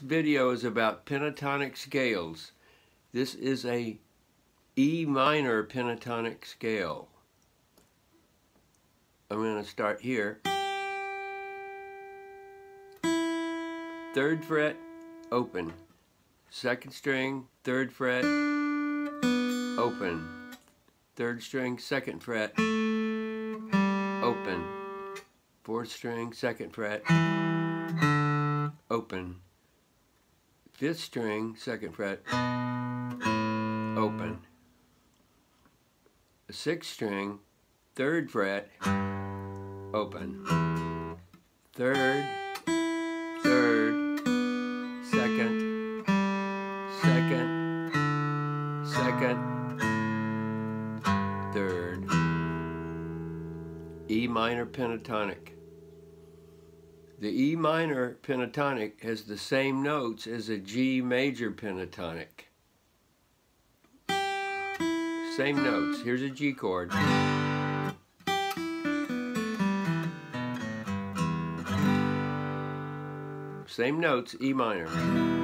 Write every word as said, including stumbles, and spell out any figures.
video is about pentatonic scales. This is a E minor pentatonic scale. I'm going to start here. Third fret, open. Second string, third fret, open. Third string, second fret, open. Fourth string, second fret, open. Fifth string, second fret, open. The sixth string, third fret, open. Third, third, second, second, second, third. E minor pentatonic. The E minor pentatonic has the same notes as a G major pentatonic. Same notes. Here's a G chord. Same notes, E minor.